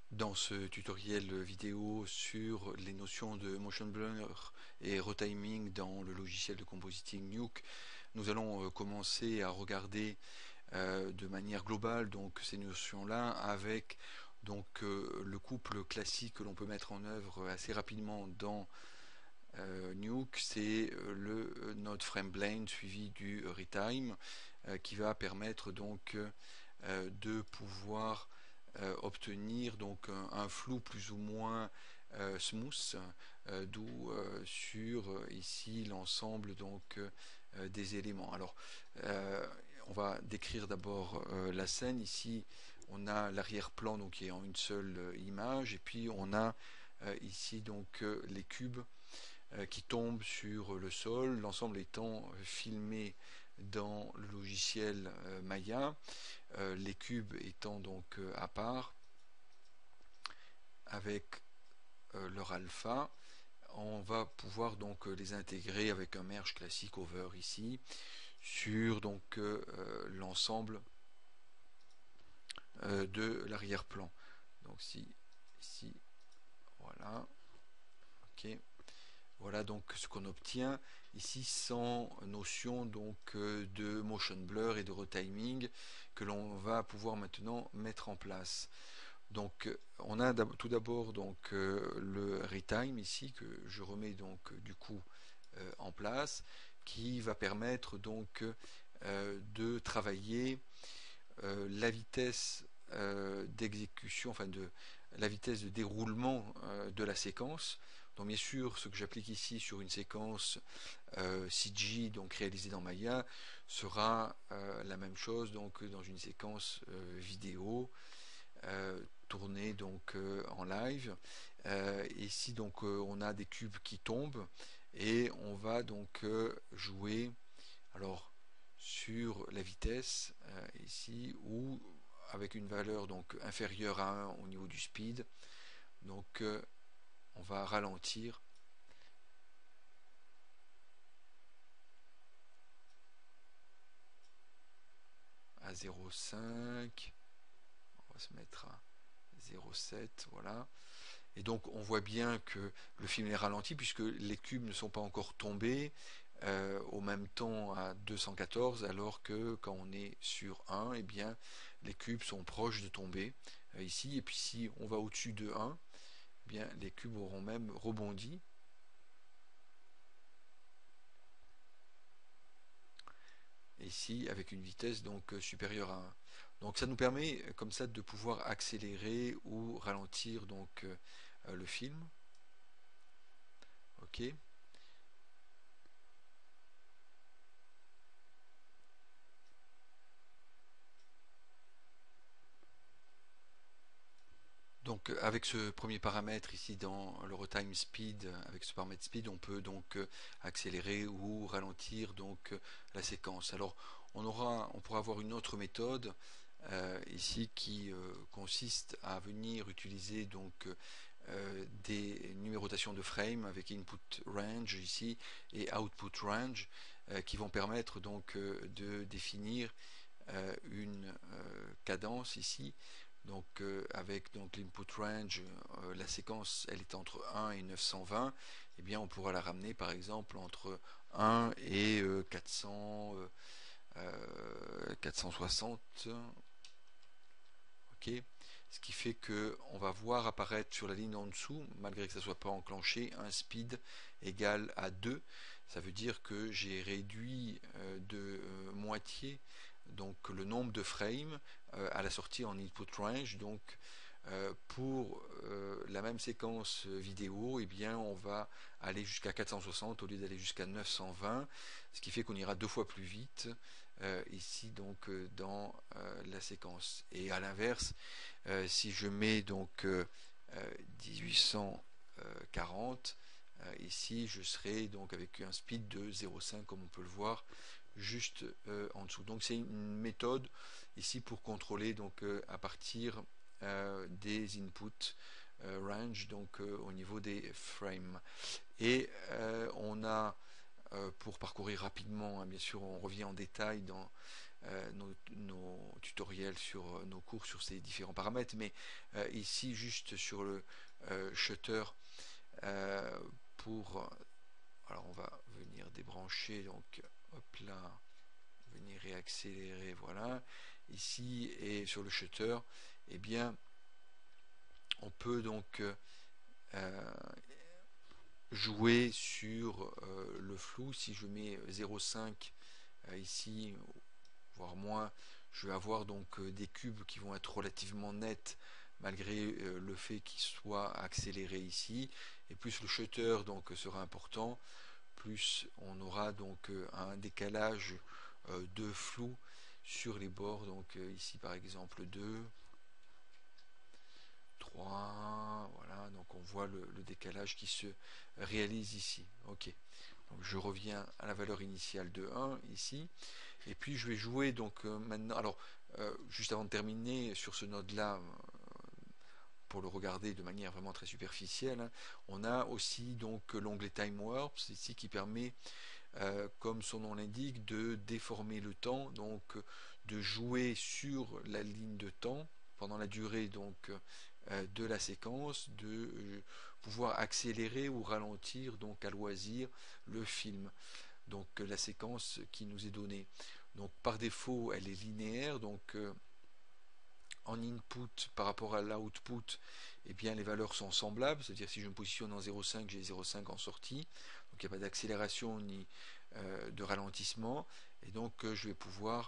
Dans ce tutoriel vidéo sur les notions de motion blur et retiming dans le logiciel de compositing Nuke, nous allons commencer à regarder de manière globale donc ces notions-là avec donc le couple classique que l'on peut mettre en œuvre assez rapidement dans Nuke, c'est le node frame blend suivi du retime qui va permettre donc de pouvoir obtenir donc un flou plus ou moins smooth, d'où sur ici l'ensemble donc des éléments. Alors on va décrire d'abord la scène. Ici on a l'arrière-plan donc qui est en une seule image, et puis on a ici donc les cubes qui tombent sur le sol, l'ensemble étant filmé dans le logiciel Maya, les cubes étant donc à part avec leur alpha. On va pouvoir donc les intégrer avec un merge classique over ici sur donc l'ensemble de l'arrière-plan. Donc si ici, voilà, ok. Voilà donc ce qu'on obtient ici sans notion donc de motion blur et de retiming que l'on va pouvoir maintenant mettre en place. Donc on a tout d'abord donc le retime ici que je remets donc du coup en place, qui va permettre donc de travailler la vitesse d'exécution, enfin de la vitesse de déroulement de la séquence. Donc bien sûr, ce que j'applique ici sur une séquence CG, donc réalisée dans Maya, sera la même chose donc dans une séquence vidéo tournée donc en live. Ici donc on a des cubes qui tombent et on va donc jouer alors sur la vitesse ici, ou avec une valeur donc inférieure à 1 au niveau du speed. Donc on va ralentir à 0,5, on va se mettre à 0,7, voilà. Et donc on voit bien que le film est ralenti puisque les cubes ne sont pas encore tombés au même temps à 214, alors que quand on est sur 1, eh bien les cubes sont proches de tomber ici. Et puis si on va au-dessus de 1, eh bien les cubes auront même rebondi. Ici avec une vitesse donc supérieure à 1. Donc ça nous permet comme ça de pouvoir accélérer ou ralentir donc le film. Ok. Donc avec ce premier paramètre ici dans le retime speed, avec ce paramètre speed, on peut donc accélérer ou ralentir donc la séquence. Alors on pourra avoir une autre méthode ici qui consiste à venir utiliser donc des numérotations de frames avec input range ici et output range qui vont permettre donc de définir une cadence ici. Donc avec donc l'input range, la séquence elle est entre 1 et 920, et eh bien on pourra la ramener par exemple entre 1 et 460. Ok, ce qui fait que on va voir apparaître sur la ligne en dessous, malgré que ça ne soit pas enclenché, un speed égal à 2. Ça veut dire que j'ai réduit de moitié donc le nombre de frames à la sortie en input range. Donc pour la même séquence vidéo, eh bien on va aller jusqu'à 460 au lieu d'aller jusqu'à 920, ce qui fait qu'on ira 2 fois plus vite ici donc dans la séquence. Et à l'inverse, si je mets donc 1840, ici je serai donc avec un speed de 0,5 comme on peut le voir juste en dessous. Donc c'est une méthode ici pour contrôler donc à partir des inputs range, donc au niveau des frames. Et on a pour parcourir rapidement, hein, bien sûr on revient en détail dans nos tutoriels sur nos cours sur ces différents paramètres, mais ici juste sur le shutter pour alors on va venir débrancher, donc hop là, venir réaccélérer, voilà, ici, et sur le shutter, eh bien on peut donc jouer sur le flou. Si je mets 0,5 ici, voire moins, je vais avoir donc des cubes qui vont être relativement nets malgré le fait qu'ils soient accélérés ici, et plus le shutter donc sera important, plus on aura donc un décalage de flou sur les bords, donc ici par exemple 2, 3, voilà, donc on voit le décalage qui se réalise ici. Ok, donc je reviens à la valeur initiale de 1 ici, et puis je vais jouer donc maintenant, alors juste avant de terminer sur ce node là, pour le regarder de manière vraiment très superficielle, hein, on a aussi donc l'onglet Time Warps ici qui permet, comme son nom l'indique, de déformer le temps, donc de jouer sur la ligne de temps pendant la durée donc de la séquence, de pouvoir accélérer ou ralentir donc à loisir le film, donc la séquence qui nous est donnée. Donc par défaut elle est linéaire, donc en input par rapport à l'output, eh bien les valeurs sont semblables, c'est-à-dire si je me positionne en 0,5, j'ai 0,5 en sortie, donc il n'y a pas d'accélération ni de ralentissement, et donc je vais pouvoir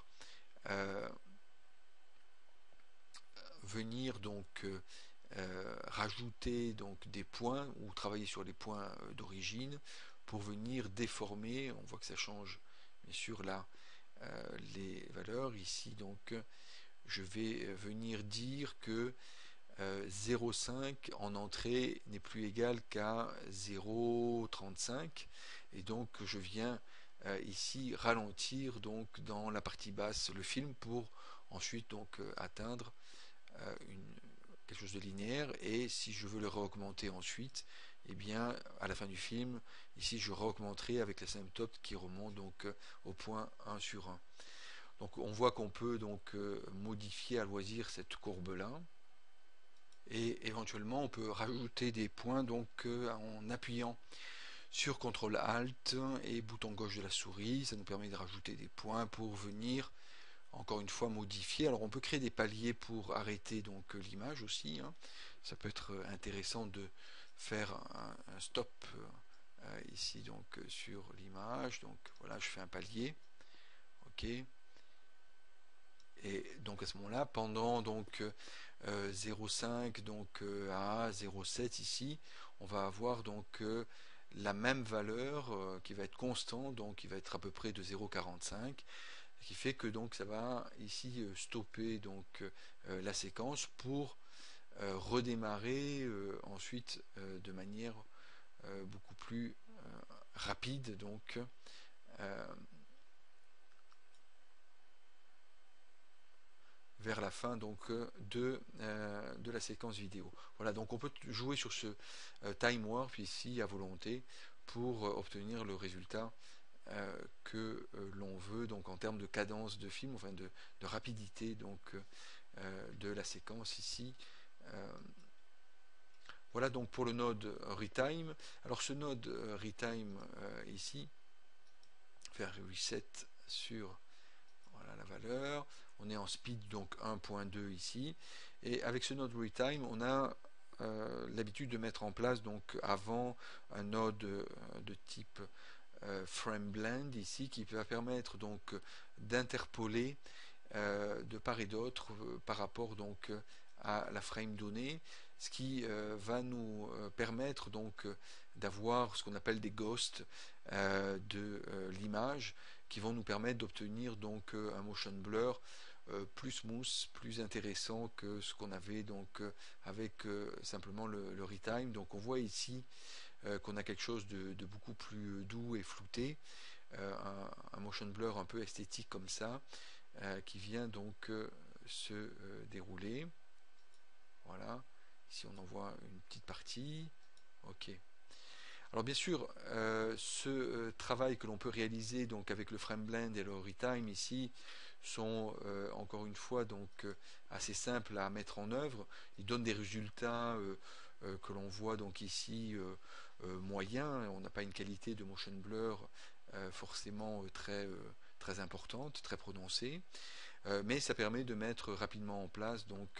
venir donc rajouter donc des points ou travailler sur les points d'origine pour venir déformer. On voit que ça change bien sûr là les valeurs ici, donc je vais venir dire que 0,5 en entrée n'est plus égal qu'à 0,35, et donc je viens ici ralentir donc dans la partie basse le film pour ensuite donc atteindre quelque chose de linéaire, et si je veux le réaugmenter ensuite, et bien à la fin du film ici je réaugmenterai avec l'asymptote qui remonte donc au point 1 sur 1. Donc on voit qu'on peut donc modifier à loisir cette courbe là, et éventuellement on peut rajouter des points donc en appuyant sur CTRL ALT et bouton gauche de la souris. Ça nous permet de rajouter des points pour venir encore une fois modifier. Alors on peut créer des paliers pour arrêter donc l'image aussi, hein. Ça peut être intéressant de faire un stop ici donc sur l'image. Donc voilà, je fais un palier, ok, et donc à ce moment là pendant donc 0,5 donc à 0,7 ici, on va avoir donc la même valeur qui va être constante, donc qui va être à peu près de 0,45, ce qui fait que donc ça va ici stopper donc la séquence pour redémarrer ensuite de manière beaucoup plus rapide, donc vers la fin donc de la séquence vidéo. Voilà, donc on peut jouer sur ce time warp ici à volonté pour obtenir le résultat que l'on veut, donc en termes de cadence de film, enfin de rapidité donc de la séquence ici. Voilà donc pour le node retime. Alors ce node retime ici, faire reset sur voilà la valeur. On est en speed donc 1.2 ici, et avec ce node retime on a l'habitude de mettre en place donc avant un node de type frame blend ici, qui va permettre donc d'interpoler de part et d'autre par rapport donc à la frame donnée, ce qui va nous permettre donc d'avoir ce qu'on appelle des ghosts de l'image, qui vont nous permettre d'obtenir donc un motion blur plus smooth, plus intéressant que ce qu'on avait donc avec simplement le retime. Donc on voit ici qu'on a quelque chose de beaucoup plus doux et flouté, un motion blur un peu esthétique comme ça, qui vient donc se dérouler. Voilà, ici on en voit une petite partie, ok. Alors bien sûr, ce travail que l'on peut réaliser donc avec le frame blend et le retime ici sont encore une fois donc assez simples à mettre en œuvre. Ils donnent des résultats que l'on voit donc ici moyens. On n'a pas une qualité de motion blur forcément très importante, très prononcée, mais ça permet de mettre rapidement en place donc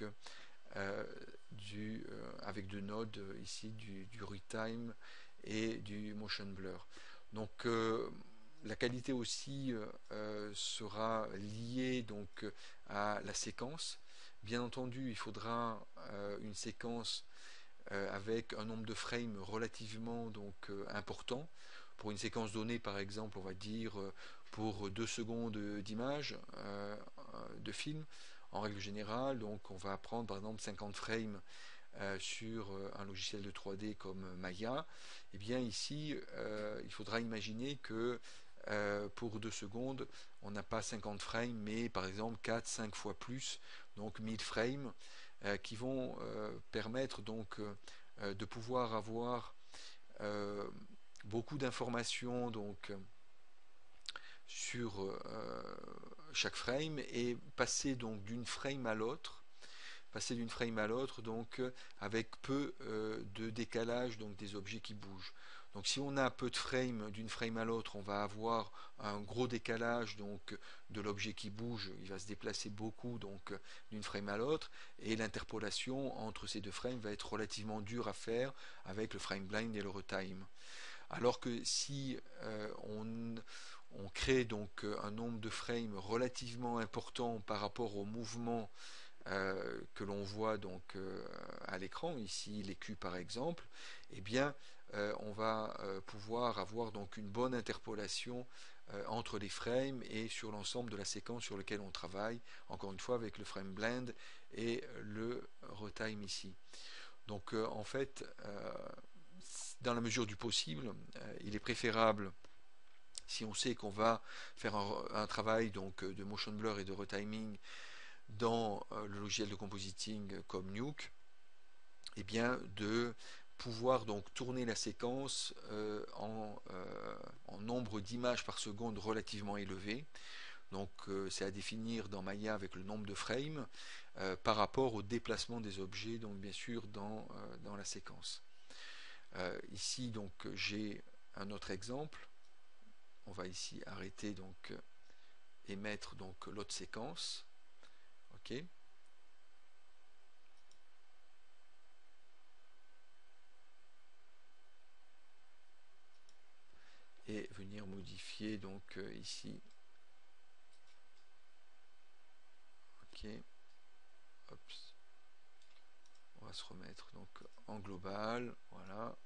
avec deux nodes ici du retime et du motion blur. Donc la qualité aussi sera liée donc à la séquence. Bien entendu, il faudra une séquence avec un nombre de frames relativement donc important. Pour une séquence donnée, par exemple, on va dire pour 2 secondes d'image de film, en règle générale, donc on va prendre par exemple 50 frames sur un logiciel de 3D comme Maya. Et bien ici, il faudra imaginer que pour 2 secondes, on n'a pas 50 frames, mais par exemple 4-5 fois plus, donc 1000 frames, qui vont permettre donc de pouvoir avoir euh, beaucoup d'informations donc sur chaque frame et passer donc d'une frame à l'autre donc avec peu de décalage donc des objets qui bougent. Donc si on a peu de frames d'une frame à l'autre, on va avoir un gros décalage donc de l'objet qui bouge, il va se déplacer beaucoup donc d'une frame à l'autre et l'interpolation entre ces deux frames va être relativement dure à faire avec le frame blind et le retime. Alors que si on crée donc un nombre de frames relativement important par rapport au mouvement que l'on voit donc à l'écran, ici les culs par exemple, eh bien on va pouvoir avoir donc une bonne interpolation entre les frames et sur l'ensemble de la séquence sur laquelle on travaille, encore une fois avec le frame blend et le retime ici. Donc en fait, dans la mesure du possible, il est préférable si on sait qu'on va faire un travail donc de motion blur et de retiming dans le logiciel de compositing comme Nuke, et bien de pouvoir donc tourner la séquence en nombre d'images par seconde relativement élevé. Donc c'est à définir dans Maya avec le nombre de frames par rapport au déplacement des objets, donc bien sûr dans la séquence. Ici donc j'ai un autre exemple. On va ici arrêter donc et mettre donc l'autre séquence. Ok. Et venir modifier donc ici. Ok. Hops. On va se remettre donc en global. Voilà.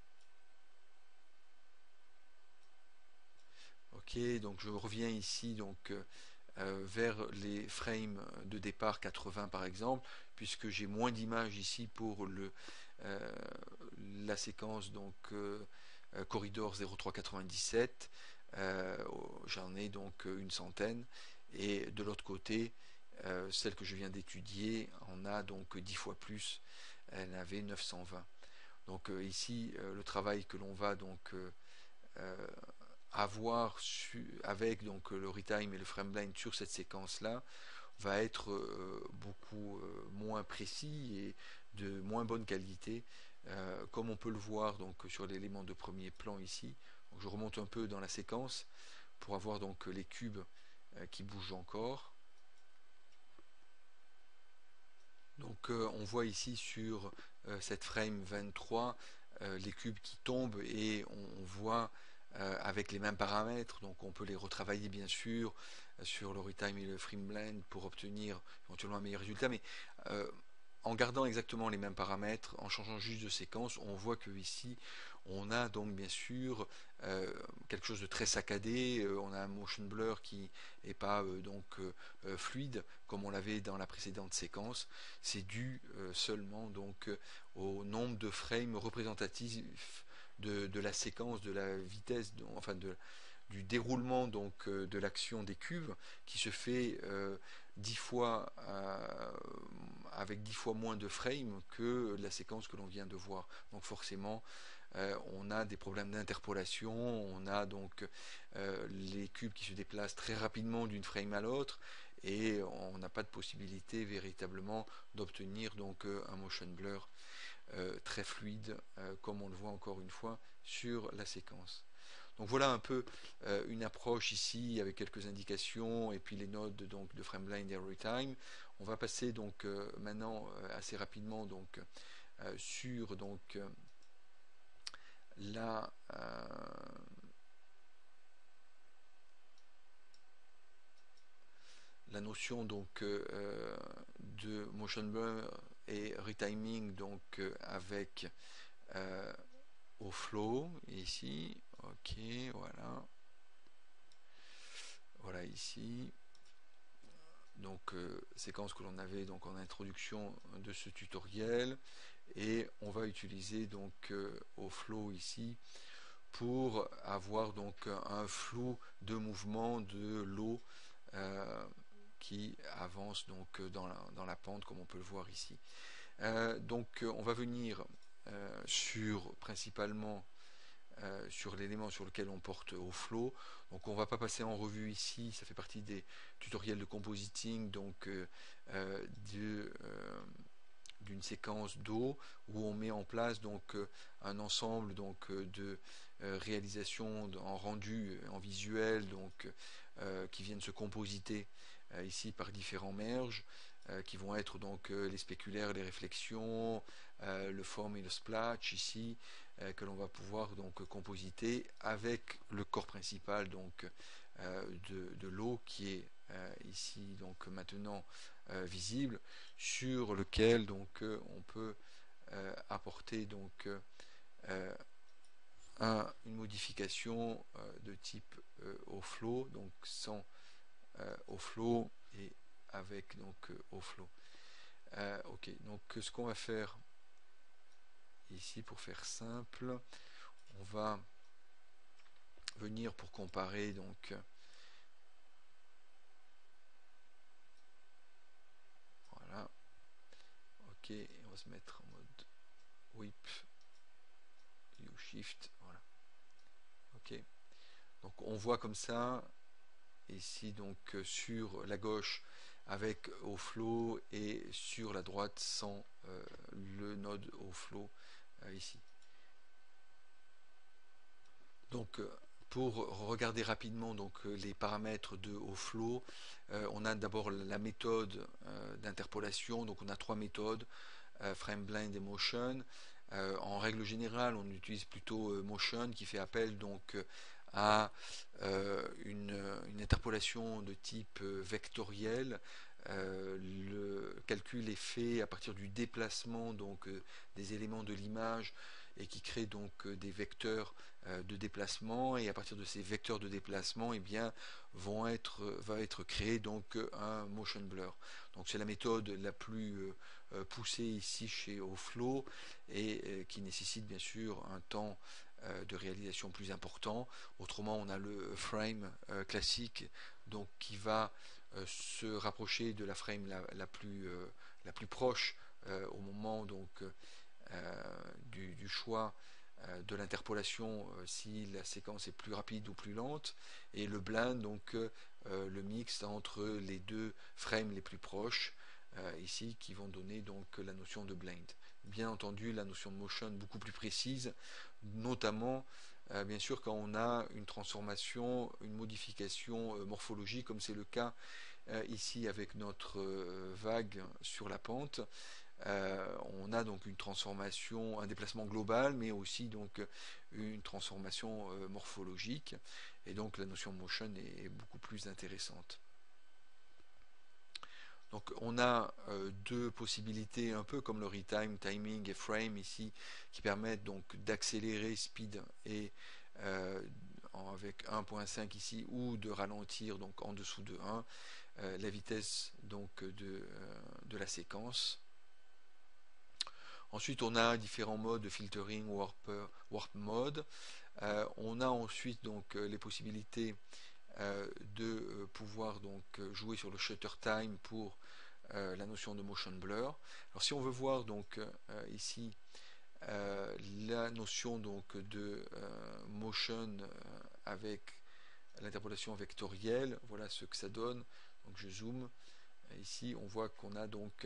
Ok, donc je reviens ici donc vers les frames de départ 80 par exemple, puisque j'ai moins d'images ici pour euh, la séquence donc corridor 0397. J'en ai donc une centaine. Et de l'autre côté, celle que je viens d'étudier en a donc 10 fois plus. Elle avait 920. Donc ici, le travail que l'on va donc avoir avec donc le retime et le frame blind sur cette séquence là va être beaucoup moins précis et de moins bonne qualité comme on peut le voir donc sur l'élément de premier plan ici. Donc, je remonte un peu dans la séquence pour avoir donc les cubes qui bougent encore. Donc on voit ici sur cette frame 23 les cubes qui tombent et on voit avec les mêmes paramètres, donc on peut les retravailler bien sûr sur le retime et le frame blend pour obtenir éventuellement un meilleur résultat, mais en gardant exactement les mêmes paramètres, en changeant juste de séquence, on voit que ici on a donc bien sûr quelque chose de très saccadé, on a un motion blur qui n'est pas fluide comme on l'avait dans la précédente séquence. C'est dû seulement donc au nombre de frames représentatifs de la séquence, de la vitesse, enfin du déroulement donc de l'action des cubes qui se fait 10 fois avec 10 fois moins de frames que la séquence que l'on vient de voir. Donc forcément on a des problèmes d'interpolation, on a donc les cubes qui se déplacent très rapidement d'une frame à l'autre, et on n'a pas de possibilité véritablement d'obtenir donc un motion blur très fluide, comme on le voit encore une fois sur la séquence. Donc voilà un peu une approche ici avec quelques indications et puis les nodes donc de FrameBlind et ReTime. On va passer donc maintenant assez rapidement donc sur donc la notion donc de motion blur et retiming donc avec au flow ici. Ok, voilà ici. Donc séquence que l'on avait donc en introduction de ce tutoriel, et on va utiliser donc au flow ici pour avoir donc un flou de mouvement de l'eau qui avance donc dans la pente, comme on peut le voir ici. Donc on va venir sur principalement sur l'élément sur lequel on porte au flow. Donc on va pas passer en revue ici, ça fait partie des tutoriels de compositing, donc d'une séquence d'eau où on met en place donc un ensemble donc de réalisations en rendu en visuel donc qui viennent se compositer ici par différents merges qui vont être donc les spéculaires, les réflexions, le form et le splash ici que l'on va pouvoir donc compositer avec le corps principal donc de l'eau qui est ici donc maintenant visible, sur lequel donc on peut apporter donc une modification de type au flow, donc sans au flow et avec donc au flow. Ok, donc ce qu'on va faire ici, pour faire simple, on va venir pour comparer donc voilà, ok, et on va se mettre en mode whip U shift, voilà, ok. Donc on voit comme ça ici donc sur la gauche avec au flow et sur la droite sans le node au flow ici. Donc pour regarder rapidement donc les paramètres de au flow, on a d'abord la méthode d'interpolation. Donc on a trois méthodes, frame, blind et motion. En règle générale, on utilise plutôt motion, qui fait appel donc à une interpolation de type vectoriel. Le calcul est fait à partir du déplacement donc des éléments de l'image, et qui crée donc des vecteurs de déplacement, et à partir de ces vecteurs de déplacement, eh bien, va être créé donc un motion blur. Donc c'est la méthode la plus poussée ici chez Oflow, et qui nécessite bien sûr un temps de réalisation plus important. Autrement, on a le frame classique, donc qui va se rapprocher de la frame la plus proche au moment donc du choix de l'interpolation, si la séquence est plus rapide ou plus lente, et le blind, donc le mix entre les deux frames les plus proches ici, qui vont donner donc la notion de blind. Bien entendu, la notion de motion beaucoup plus précise, notamment bien sûr quand on a une transformation, une modification morphologique, comme c'est le cas ici avec notre vague sur la pente. On a donc une transformation, un déplacement global, mais aussi donc une transformation morphologique, et donc la notion de motion est beaucoup plus intéressante. Donc on a deux possibilités, un peu comme le retime, timing et frame ici, qui permettent donc d'accélérer speed et avec 1.5 ici, ou de ralentir donc en dessous de 1 la vitesse donc de la séquence. Ensuite, on a différents modes de filtering, warp mode. On a ensuite donc les possibilités de pouvoir donc jouer sur le shutter time pour la notion de motion blur. Alors si on veut voir donc ici la notion donc de motion avec l'interpolation vectorielle. Voilà ce que ça donne. Donc je zoome. Ici, on voit qu'on a donc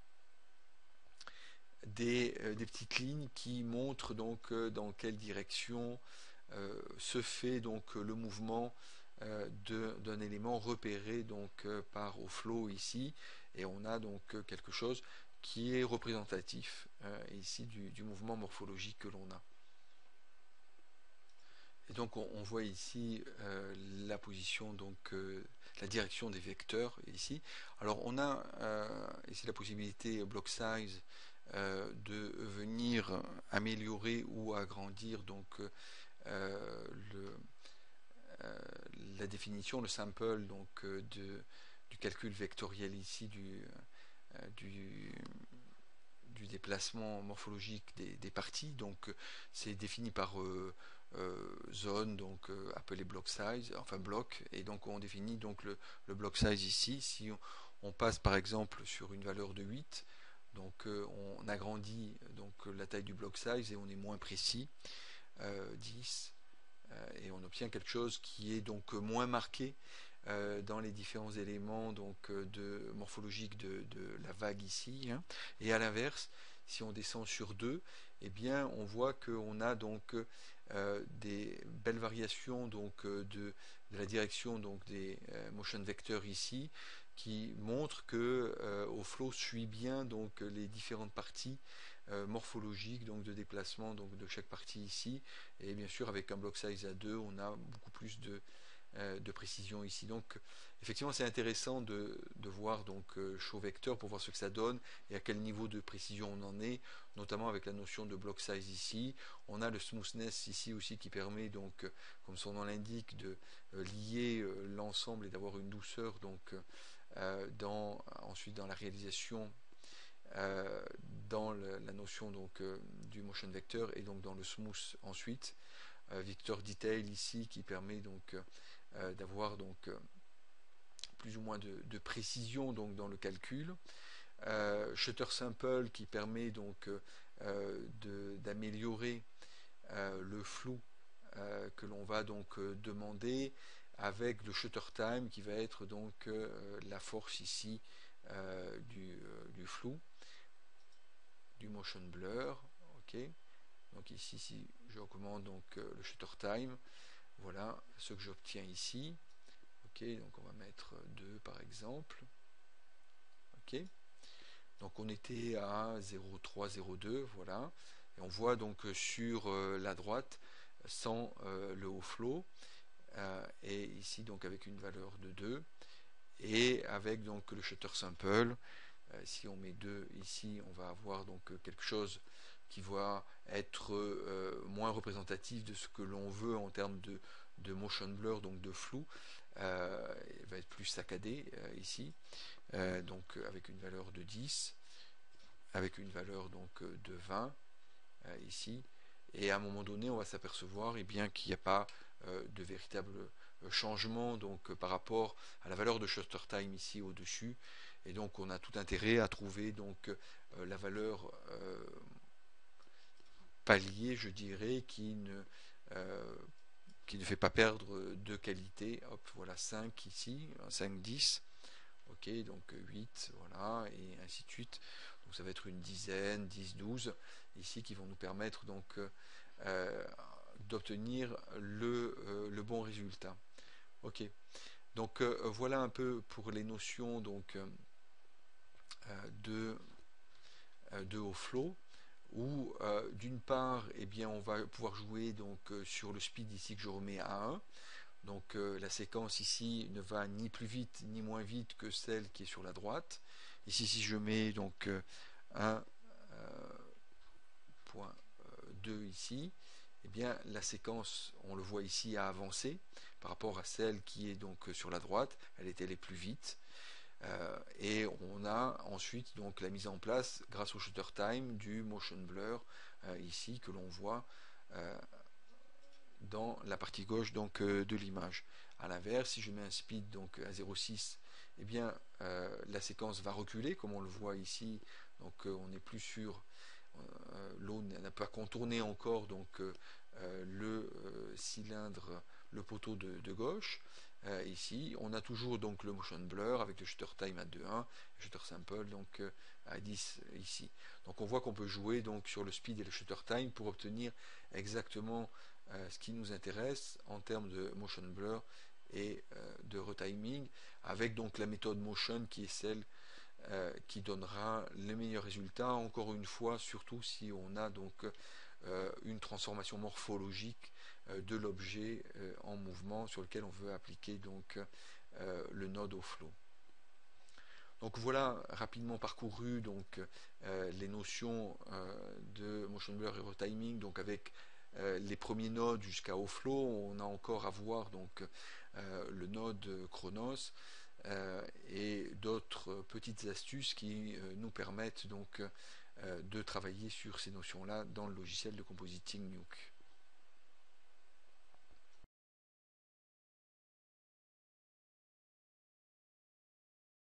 des petites lignes qui montrent donc dans quelle direction se fait donc le mouvement d'un élément repéré donc par Oflow ici, et on a donc quelque chose qui est représentatif ici du mouvement morphologique que l'on a. Et donc on voit ici la position, donc la direction des vecteurs ici. Alors on a ici la possibilité block size de venir améliorer ou agrandir donc la définition, le sample donc du calcul vectoriel ici du déplacement morphologique des parties. Donc c'est défini par zone, donc appelé block size, enfin bloc, et donc on définit donc le block size ici. Si on passe par exemple sur une valeur de 8, donc on agrandit donc la taille du block size et on est moins précis, 10, et on obtient quelque chose qui est donc moins marqué dans les différents éléments donc morphologiques de la vague ici, hein. Et à l'inverse, si on descend sur 2, eh bien on voit qu'on a donc des belles variations donc de la direction donc des motion vecteurs ici, qui montrent que Oflow suit bien donc les différentes parties morphologiques donc de déplacement donc de chaque partie ici, et bien sûr avec un block size à 2 on a beaucoup plus de précision ici. Donc effectivement c'est intéressant de voir donc show vecteur pour voir ce que ça donne et à quel niveau de précision on en est, notamment avec la notion de block size ici. On a le smoothness ici aussi qui permet donc, comme son nom l'indique, de lier l'ensemble et d'avoir une douceur donc ensuite dans la réalisation, dans la notion donc du motion vector, et donc dans le smooth ensuite. Vector detail ici qui permet donc d'avoir donc plus ou moins de précision donc dans le calcul. Shutter sample qui permet donc d'améliorer le flou que l'on va donc demander, avec le shutter time qui va être donc la force ici du flou, du motion blur. Ok, donc ici si je recommande donc le shutter time, voilà ce que j'obtiens ici. Ok, donc on va mettre 2 par exemple. Ok, donc on était à 0,3, 0,2, voilà, et on voit donc sur la droite sans le haut flow, et ici donc avec une valeur de 2, et avec donc le shutter sample. Si on met 2 ici, on va avoir donc quelque chose qui va être moins représentatif de ce que l'on veut en termes de motion blur, donc de flou. Il va être plus saccadé ici, donc avec une valeur de 10, avec une valeur donc de 20 ici, et à un moment donné on va s'apercevoir bien qu'il n'y a pas de véritable changement donc par rapport à la valeur de shutter time ici au dessus, et donc on a tout intérêt à trouver donc la valeur palier, je dirais, qui ne fait pas perdre de qualité. Hop, voilà 5 ici, 5, 10. Ok, donc 8, voilà, et ainsi de suite. Donc ça va être une dizaine, 10, 12, ici, qui vont nous permettre donc d'obtenir le bon résultat. Ok, donc voilà un peu pour les notions donc de haut flow, où d'une part on va pouvoir jouer donc sur le speed ici que je remets à 1. Donc la séquence ici ne va ni plus vite ni moins vite que celle qui est sur la droite. Ici si je mets donc 1.2 ici, bien la séquence, on le voit ici, a avancé par rapport à celle qui est donc sur la droite. Elle est allée plus vite. Et on a ensuite donc la mise en place, grâce au shutter time, du motion blur ici que l'on voit dans la partie gauche donc de l'image. À l'inverse, si je mets un speed donc à 0,6, bien la séquence va reculer comme on le voit ici. Donc on n'est plus sur, l'eau n'a pas contourné encore donc le cylindre, le poteau de gauche. Ici, on a toujours donc le motion blur avec le shutter time à 2.1, le shutter sample donc à 10 ici. Donc on voit qu'on peut jouer donc sur le speed et le shutter time pour obtenir exactement ce qui nous intéresse en termes de motion blur et de retiming, avec donc la méthode motion qui est celle qui donnera les meilleurs résultats, encore une fois, surtout si on a donc une transformation morphologique de l'objet en mouvement sur lequel on veut appliquer donc le node au flow. Donc voilà rapidement parcouru donc les notions de motion blur et retiming, donc avec les premiers nodes jusqu'à Offlow. On a encore à voir donc le node Chronos et d'autres petites astuces qui nous permettent donc de travailler sur ces notions là dans le logiciel de compositing Nuke.